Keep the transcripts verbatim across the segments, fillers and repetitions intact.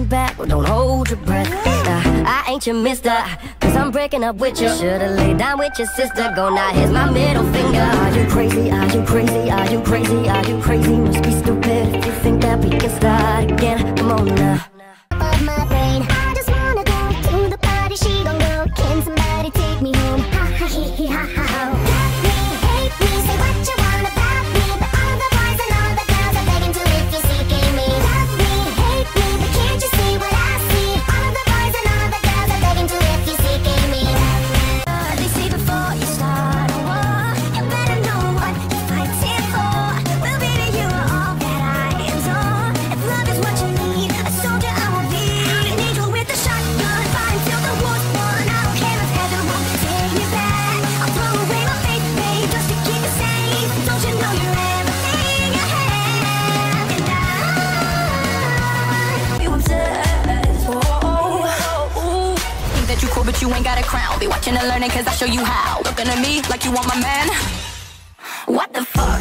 holding back, well, don't hold your breath. uh, I ain't your mister, cause I'm breaking up with you. Should've laid down with your sister. Go now, here's my middle finger. Are you crazy, are you crazy, are you crazy, are you crazy? Must be stupid if you think that we can start again. Come on now. Of my brain, I just wanna go to the party, she gon' go. Can somebody take me home? Ha ha he he ha ha ho. Love me, hate me, say what you want about me, but all the boys and all the girls are begging to if you're seeking me. Love me, hate me, but can't you see what I see? All the boys and all the girls are begging to if you're seeking me. Uh, they say before you start a war, you better know what you're fighting for. We'll be to you all that I adore. If love is what you need, a soldier I will be. An angel with a shotgun, fight until the war's won. I don't care if heaven won't take me back. I'll throw away my faith, babe, just to keep you safe. Don't you know you're everything you have? And I, you obsessed. Oh, oh, oh. Think that you cool, but you ain't got a crown. Be watching and learning, cause I show you how. Looking at me like you want my man. What the fuck?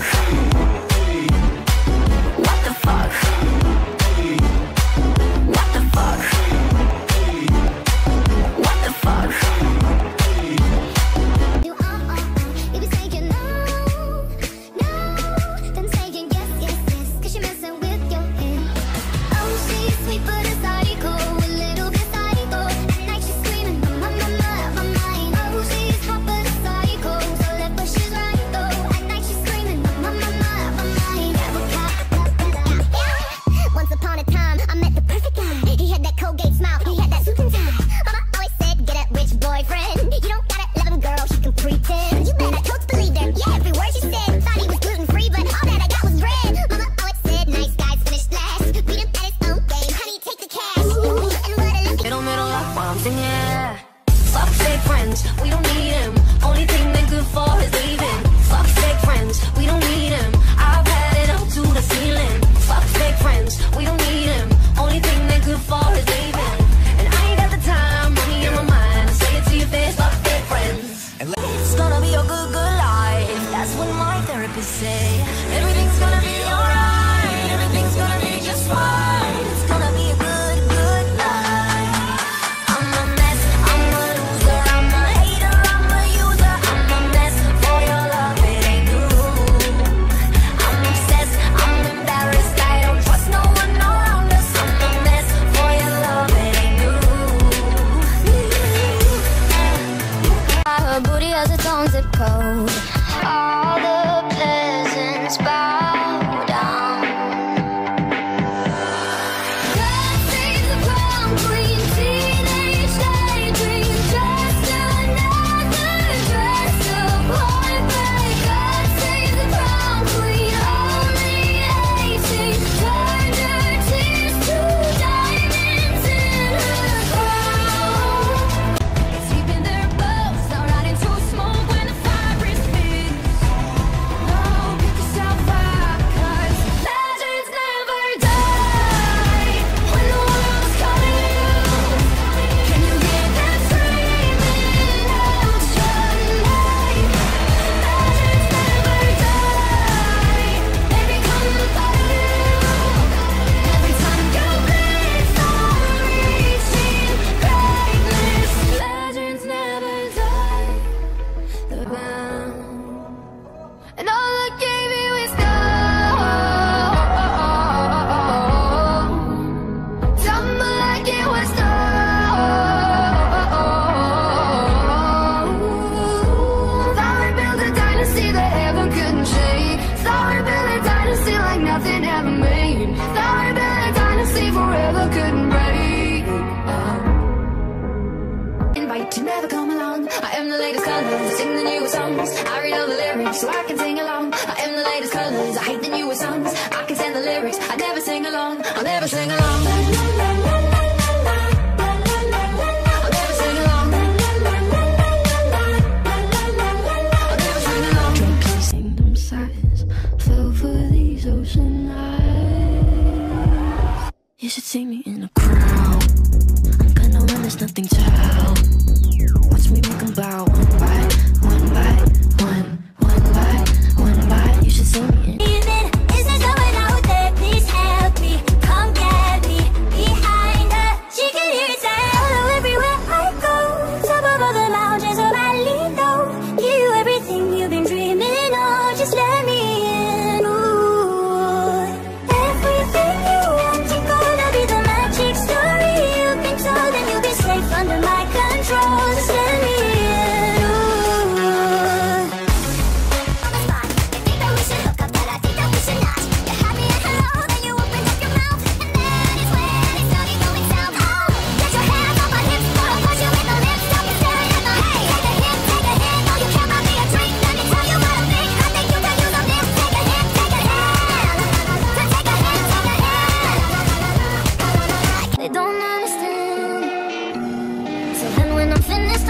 What the fuck? What the fuck? What the fuck? You uh, uh, uh, you be saying no, no, then saying yes, yes, yes, cause you're messing with your head. Oh, she's sweet but a psycho, a little bit psycho. At night she's screaming, my, my, my, my mind. Oh, she's hot but a psycho, so left but she's right though. At night she's screaming, my, my, my, my mind. Once upon a time, I met the perfect guy. He had that Colgate smile, he had that suit and tie. Mama always said, get a rich boyfriend. You don't gotta love him, girl, she can pretend. You bet I totally believed her, yeah, every word she said. Thought he was gluten-free, but all that I got was bread. Mama always said, nice guys finish last. Beat him at his own game, honey, take the cash. Ooh, and what a look. Middle, middle up while I'm singing. Fuck fake friends, we don't need him. Only thing they good for is leaving. Fuck fake friends, we don't need him. I've had it up to the ceiling. Fuck fake friends, we don't need him. Only thing they good for is leaving. And I ain't got the time, money in my mind. Say it to your face, fuck fake friends. It's gonna be a good, good life. That's what my therapist say. Everything's gonna be alright. Everything's gonna be just fine. It's gonna be a good, good life. I'm a mess, I'm a loser, I'm a hater, I'm a user. I'm a mess for your love, it ain't good. I'm obsessed, I'm embarrassed, I don't trust no one around us. I'm a mess for your love, it ain't good. Her booty has its own zip code. All the peasants bow down. God save the crown queen, teenage daydream, just another dress of heartbreak. God save the crown queen, only eighteen, turned her tears to diamonds in her crown. Sleep in their boats, all right into smoke when the fire is fixed. No, pick yourself up, cause legends never die. When the world's calling you, can you hear them screaming out your name? Legends never die, they become a part of you. Every time you bleed, start reaching greatness. Legends never die, the ground. And all I gave you is gold. Tumble like it was gold. Thought we built a dynasty that heaven couldn't shake. Thought we built a dynasty like nothing ever made. Thought we built a dynasty forever couldn't break. Invite to never come along. I am the latest colors, sing the newest songs. I read all the lyrics so I can sing along. I am the latest colors, I hate the newest songs. I can stand the lyrics, I never sing along. I'll never sing along. I'll never sing along. I'll never sing along. Kingdom size, fell for these ocean eyes. You should see me in a crowd. I'm gonna run, there's nothing to help. Watch me make them bow one by one by one, one by one by. You should see me in. Is there someone out there? Please help me. Come get me behind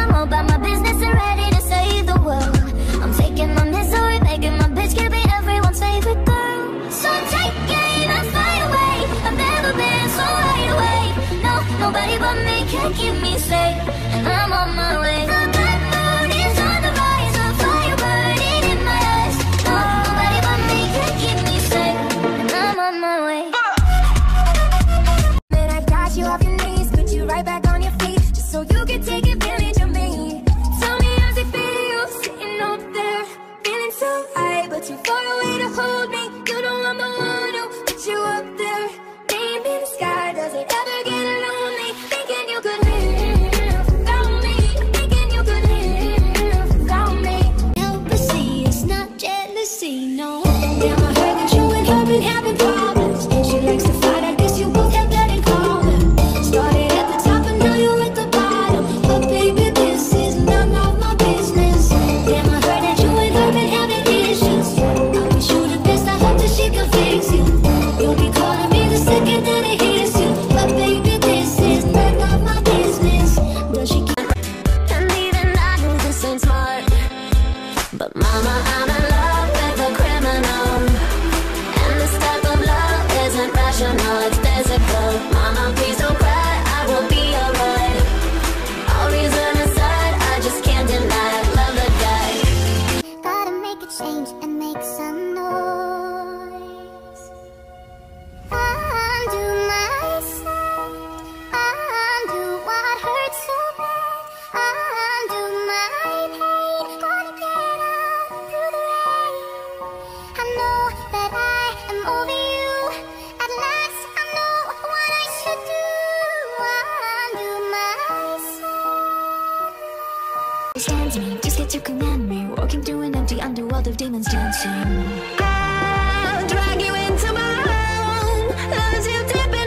I'm all about my business and ready to save the world. I'm taking my misery, making my bitch can be everyone's favorite girl. So take aim and fly away. I've never been so wide awake. No, nobody but me can keep me safe, and I'm on my way. The black moon is on the rise, a fire burning in my eyes. No, nobody but me can keep me safe, and I'm on my way. Then I got you off your knees, put you right back on your feet, just so you can take advantage of me. Tell me how's it feel, sitting up there, feeling so high, but too far away to hold me. You know I'm the one who put you up there, name in the sky. Does it ever get lonely, thinking you could live without me, thinking you could live without me? Help us see, it's not jealousy, no. Damn, I heard that you and her been having problems. She likes to fight, I guess you both have that in common. Started at the top and now you're at the bottom, but baby, this is none of my business. Damn, I heard that you and her been having issues. I wish you the best, I hope that she can fix you. You'll be calling me the second that it hits you, but baby, this is none of my business. Does she keep? And even I know this ain't smart, but mama, I'm in love with a criminal. And this type of love isn't rational, it's physical. Mama, please don't cry, I will be alright. All reason aside, I just can't deny I love the guy. Gotta make a change and make some noise. Undo myself, undo what hurts so bad, undo my pain. Gonna get out through the rain. I know that I am over you. At last I know what I should do. Undo myself. Stand me, just get to command me. Walking through an empty underworld of demons dancing. I'll drag you into my home, love you deep